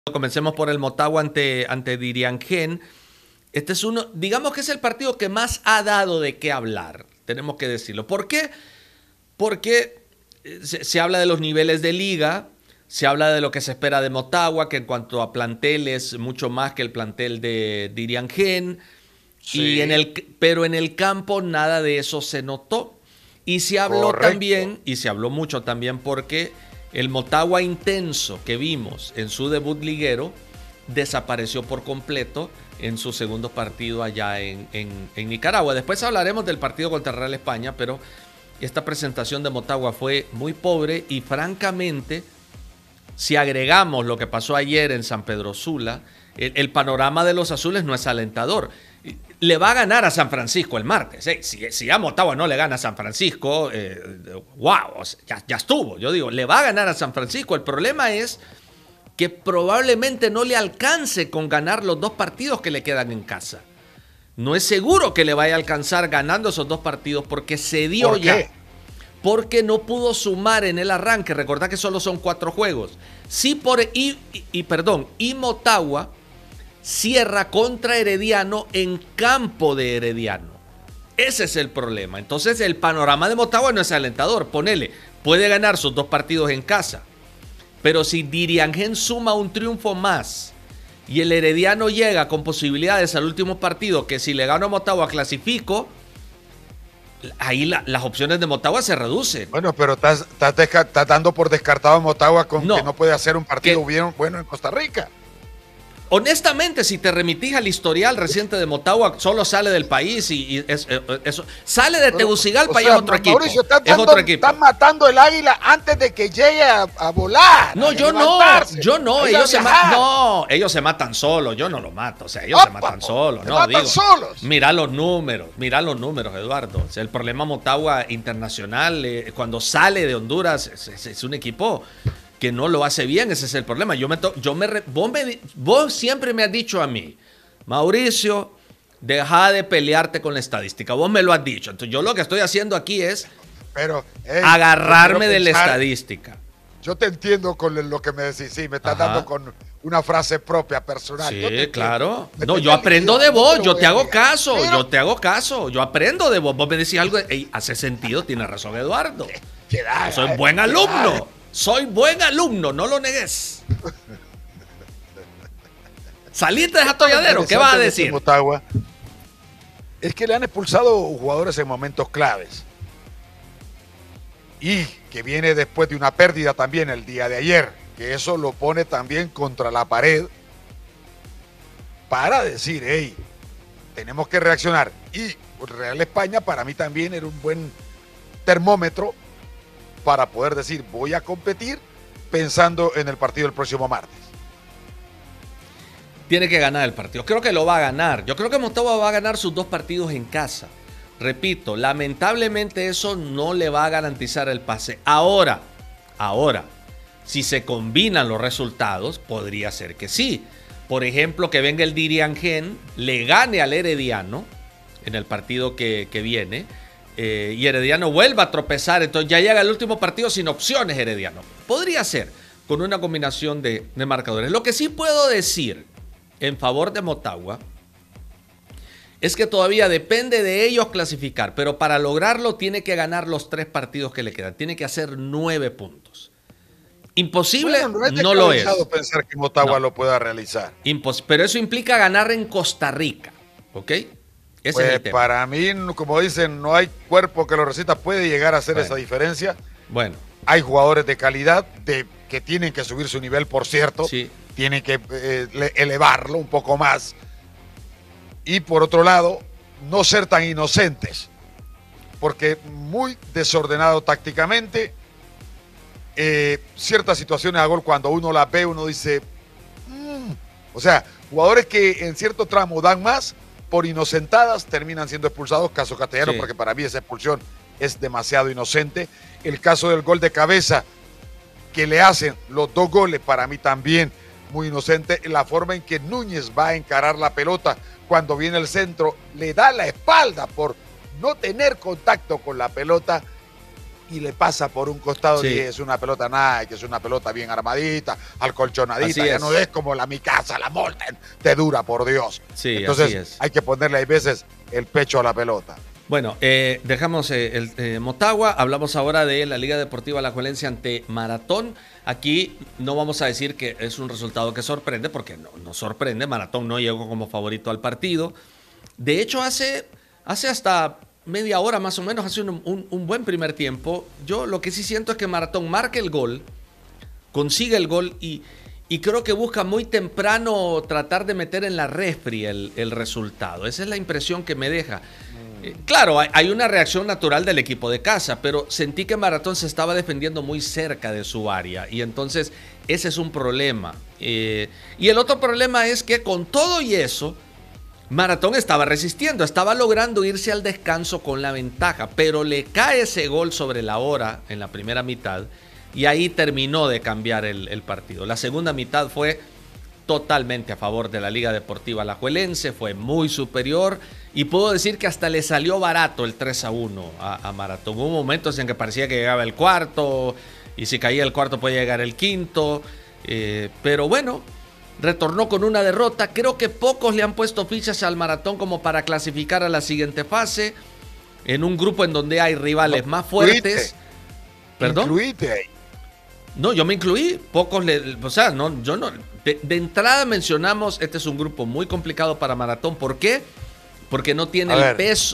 Comencemos por el Motagua ante Diriangén. Este es uno, digamos que es el partido que más ha dado de qué hablar, tenemos que decirlo. ¿Por qué? Porque se habla de los niveles de liga, se habla de lo que se espera de Motagua, que en cuanto a plantel es mucho más que el plantel de Diriangén, Sí, pero en el campo nada de eso se notó. Y se habló correcto. también, y se habló mucho también porque el Motagua intenso que vimos en su debut liguero desapareció por completo en su segundo partido allá en Nicaragua. Después hablaremos del partido contra Real España, pero esta presentación de Motagua fue muy pobre y francamente, si agregamos lo que pasó ayer en San Pedro Sula, el panorama de los azules no es alentador. Le va a ganar a San Francisco el martes. Si a Motagua no le gana a San Francisco, wow, o sea, ya estuvo. Yo digo, le va a ganar a San Francisco. El problema es que probablemente no le alcance con ganar los dos partidos que le quedan en casa. No es seguro que le vaya a alcanzar ganando esos dos partidos porque se dio ¿Por ya. qué? Porque no pudo sumar en el arranque. Recordad que solo son 4 juegos. Y Motagua cierra contra Herediano en campo de Herediano. Ese es el problema. Entonces el panorama de Motagua no es alentador. Ponele, puede ganar sus 2 partidos en casa. Pero si Diriangén suma un triunfo más y el Herediano llega con posibilidades al último partido, que si le gano a Motagua clasifico, ahí las opciones de Motagua se reducen. Bueno, pero estás dando por descartado a Motagua con que no puede hacer un partido bien bueno en Costa Rica. Honestamente, si te remitís al historial reciente de Motagua, solo sale del país y eso sale de Tegucigalpa y es otro equipo. Mauricio, Están matando el águila antes de que llegue a volar. No, yo no. Ellos se matan solos. Yo no lo mato. O sea, ellos se matan solos. No, digo. Solos. Mira los números, Eduardo. O sea, el problema Motagua internacional, cuando sale de Honduras, es un equipo que no lo hace bien, ese es el problema. Vos siempre me has dicho a mí, Mauricio, deja de pelearte con la estadística. Vos me lo has dicho. Entonces yo lo que estoy haciendo aquí es agarrarme de la estadística. Yo te entiendo con lo que me decís. Sí, me estás dando con una frase propia, personal. Sí, claro. No, yo aprendo de vos, yo te hago caso, yo aprendo de vos. Vos me decís algo, hace sentido, tiene razón Eduardo. Soy buen alumno. Soy buen alumno, no lo negues. Saliste de atolladero, ¿qué vas a decir? Motagua es que le han expulsado jugadores en momentos claves. Y que viene después de una pérdida también el día de ayer, que eso lo pone también contra la pared para decir, hey, tenemos que reaccionar. Y Real España para mí también era un buen termómetro para poder decir, voy a competir pensando en el partido del próximo martes. Tiene que ganar el partido. Creo que lo va a ganar. Yo creo que Motagua va a ganar sus 2 partidos en casa. Repito, lamentablemente eso no le va a garantizar el pase. Ahora, si se combinan los resultados, podría ser que sí. Por ejemplo, que venga el Diriangén, le gane al Herediano en el partido que viene, y Herediano vuelva a tropezar, entonces ya llega el último partido sin opciones Herediano. Podría ser con una combinación de marcadores. Lo que sí puedo decir en favor de Motagua es que todavía depende de ellos clasificar, pero para lograrlo tiene que ganar los 3 partidos que le quedan, tiene que hacer 9 puntos. Imposible, no lo es. Pensar que Motagua lo pueda realizar. Pero eso implica ganar en Costa Rica, ¿ok? Ese es el tema. Para mí, como dicen, no hay cuerpo que lo resista, puede llegar a hacer esa diferencia. Bueno. Hay jugadores de calidad que tienen que subir su nivel, por cierto. Sí. Tienen que elevarlo un poco más. Y por otro lado, no ser tan inocentes. Porque muy desordenado tácticamente. Ciertas situaciones a gol, cuando uno las ve, uno dice... O sea, jugadores que en cierto tramo dan más, por inocentadas terminan siendo expulsados, caso Castellano, porque para mí esa expulsión es demasiado inocente. El caso del gol de cabeza que le hacen los 2 goles, para mí también muy inocente. La forma en que Núñez va a encarar la pelota cuando viene el centro, le da la espalda por no tener contacto con la pelota y le pasa por un costado, Sí. y es una pelota Nike, es una pelota bien armadita, acolchonadita, Así ya es. no es como la Mikasa, la Molten, te dura, por Dios. Sí, entonces así es. hay que ponerle hay veces el pecho a la pelota. Bueno, dejamos Motagua, hablamos ahora de la Liga Deportiva Alajuelense ante Maratón. Aquí no vamos a decir que es un resultado que sorprende, porque no sorprende, Maratón no llegó como favorito al partido. De hecho, hace hasta media hora más o menos, hace un buen primer tiempo, yo lo que sí siento es que Maratón marca el gol, consigue el gol y creo que busca muy temprano tratar de meter en la refri el resultado. Esa es la impresión que me deja. Claro, hay una reacción natural del equipo de casa, pero sentí que Maratón se estaba defendiendo muy cerca de su área y entonces ese es un problema. Y el otro problema es que con todo y eso, Maratón estaba resistiendo, estaba logrando irse al descanso con la ventaja, pero le cae ese gol sobre la hora en la primera mitad y ahí terminó de cambiar el partido. La segunda mitad fue totalmente a favor de la Liga Deportiva Alajuelense, fue muy superior y puedo decir que hasta le salió barato el 3-1 a Maratón. Hubo momentos en que parecía que llegaba el cuarto y si caía el cuarto podía llegar el quinto, pero bueno, retornó con una derrota. Creo que pocos le han puesto fichas al Maratón como para clasificar a la siguiente fase en un grupo en donde hay rivales más fuertes. ¿Perdón? Incluíte ahí. No, yo me incluí, pocos o sea, no, yo no. De entrada mencionamos, este es un grupo muy complicado para Maratón. ¿Por qué? Porque no tiene el peso,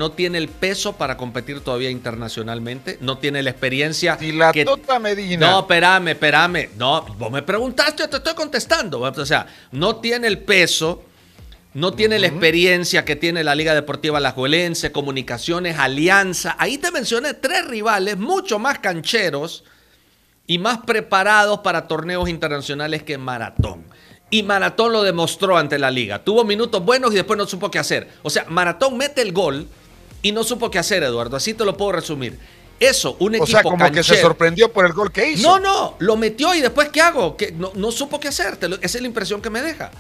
para competir todavía internacionalmente, no tiene la experiencia. Si la Tota Medina. No, espérame. No, vos me preguntaste, yo te estoy contestando. O sea, no tiene el peso, no tiene la experiencia que tiene la Liga Deportiva Alajuelense, Comunicaciones, Alianza. Ahí te mencioné 3 rivales mucho más cancheros y más preparados para torneos internacionales que Maratón. Y Maratón lo demostró ante la Liga. Tuvo minutos buenos y después no supo qué hacer. O sea, Maratón mete el gol y no supo qué hacer, Eduardo. Así te lo puedo resumir. Eso, un equipo canchero. O sea, como que se sorprendió por el gol que hizo. No, lo metió y después ¿qué hago? Que no supo qué hacer. Esa es la impresión que me deja.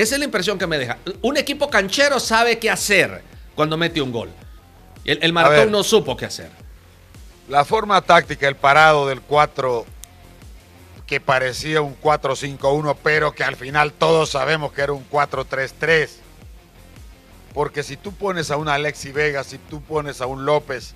Un equipo canchero sabe qué hacer cuando mete un gol. El Maratón no supo qué hacer. La forma táctica, el parado del 4... que parecía un 4-5-1, pero que al final todos sabemos que era un 4-3-3. Porque si tú pones a un Alexis Vega, si tú pones a un López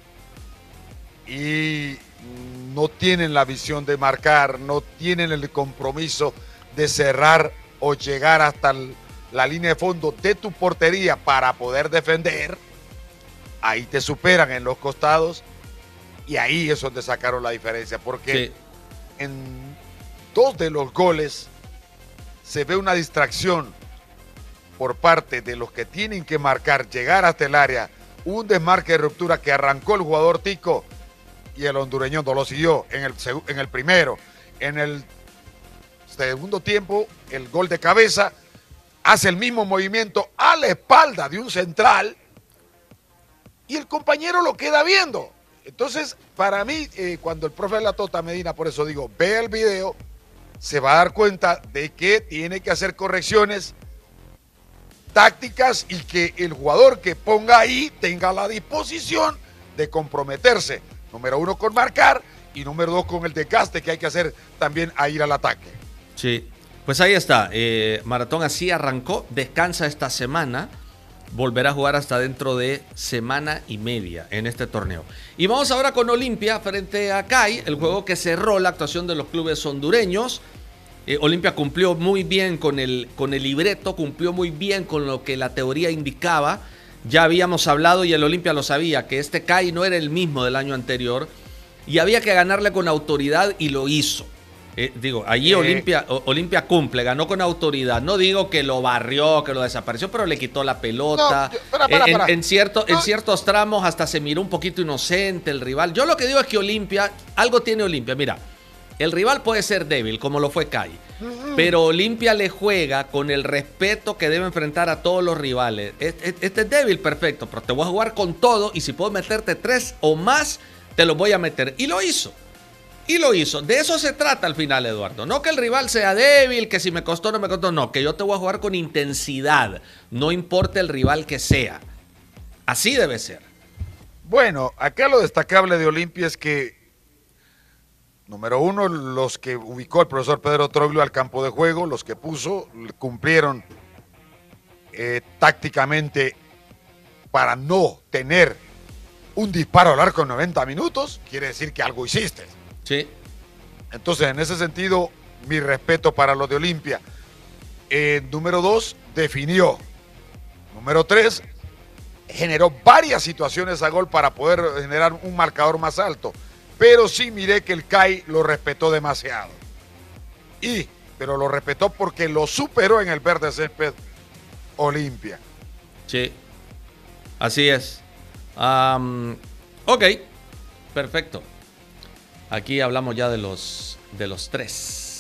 y no tienen la visión de marcar, no tienen el compromiso de cerrar o llegar hasta la línea de fondo de tu portería para poder defender, ahí te superan en los costados y ahí es donde sacaron la diferencia. Porque en 2 de los goles se ve una distracción por parte de los que tienen que marcar, llegar hasta el área, un desmarque de ruptura que arrancó el jugador tico y el hondureño no lo siguió en el primero. En el segundo tiempo, el gol de cabeza hace el mismo movimiento a la espalda de un central y el compañero lo queda viendo. Entonces, para mí, cuando el profe de la Tota Medina, por eso digo, ve el video, se va a dar cuenta de que tiene que hacer correcciones tácticas y que el jugador que ponga ahí tenga la disposición de comprometerse, número 1 con marcar y número 2 con el desgaste que hay que hacer también a ir al ataque. Sí, pues ahí está, Maratón así arrancó, descansa esta semana, volverá a jugar hasta dentro de semana y media en este torneo. Y vamos ahora con Olimpia frente a CAI, el juego que cerró la actuación de los clubes hondureños. Olimpia cumplió muy bien con el libreto, cumplió muy bien con lo que la teoría indicaba. Ya habíamos hablado y el Olimpia lo sabía, que este CAI no era el mismo del año anterior y había que ganarle con autoridad y lo hizo. Allí Olimpia cumple, ganó con autoridad. No digo que lo barrió, que lo desapareció, pero le quitó la pelota. No, en ciertos tramos hasta se miró un poquito inocente el rival. Yo lo que digo es que Olimpia, algo tiene Olimpia. Mira, el rival puede ser débil, como lo fue CAI, pero Olimpia le juega con el respeto que debe enfrentar a todos los rivales. Este es débil, perfecto, pero te voy a jugar con todo y si puedo meterte 3 o más, te los voy a meter. Y lo hizo. De eso se trata al final, Eduardo. No que el rival sea débil, que si me costó, no me costó. No, que yo te voy a jugar con intensidad. No importa el rival que sea. Así debe ser. Bueno, acá lo destacable de Olimpia es que Número uno, los que ubicó el profesor Pedro Troglio al campo de juego, los que puso, cumplieron tácticamente para no tener un disparo al arco en 90 minutos, quiere decir que algo hiciste. Sí. Entonces, en ese sentido, mi respeto para los de Olimpia. Número 2, definió. Número 3, generó varias situaciones a gol para poder generar un marcador más alto. Pero sí miré que el CAI lo respetó demasiado. Pero lo respetó porque lo superó en el verde césped Olimpia. Sí, así es. Ok, perfecto. Aquí hablamos ya de los tres.